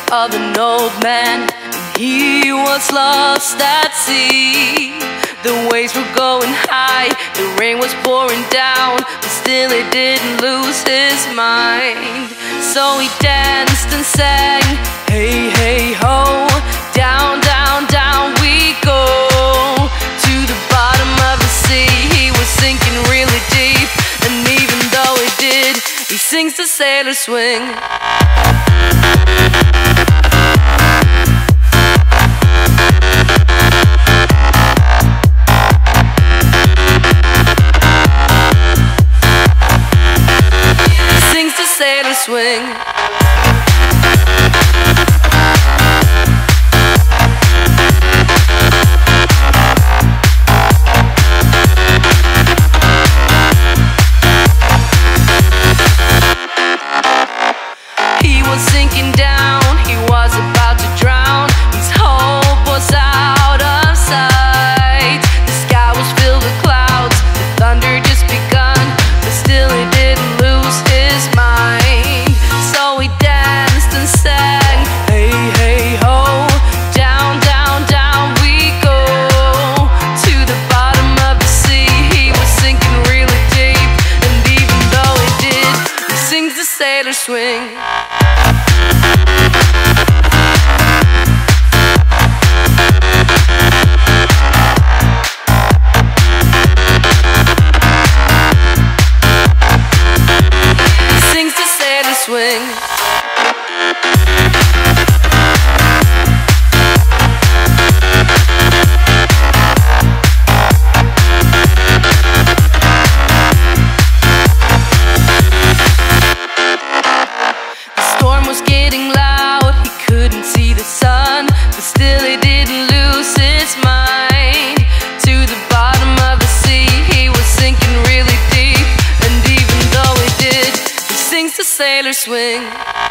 of an old man, and he was lost at sea. The waves were going high, the rain was pouring down, but still he didn't lose his mind. So he danced and sang, hey, hey, ho, down, down, down we go, to the bottom of the sea. He was sinking really deep, and even though he did, he sings the sailor swing. Sailor swing. He was sinking down, he was about to drown. His hope was out of sight. The sky was filled with clouds, the thunder just begun, but still he didn't lose his mind. So he danced and sang, hey, hey, ho, down, down, down we go, to the bottom of the sea. He was sinking really deep, and even though he did, he sings the sailor swing. Swing. The storm was getting loud, he couldn't see the sun, but still he didn't lose his mind. To the bottom of the sea, he was sinking really deep, and even though he did, he sings the sailor swing.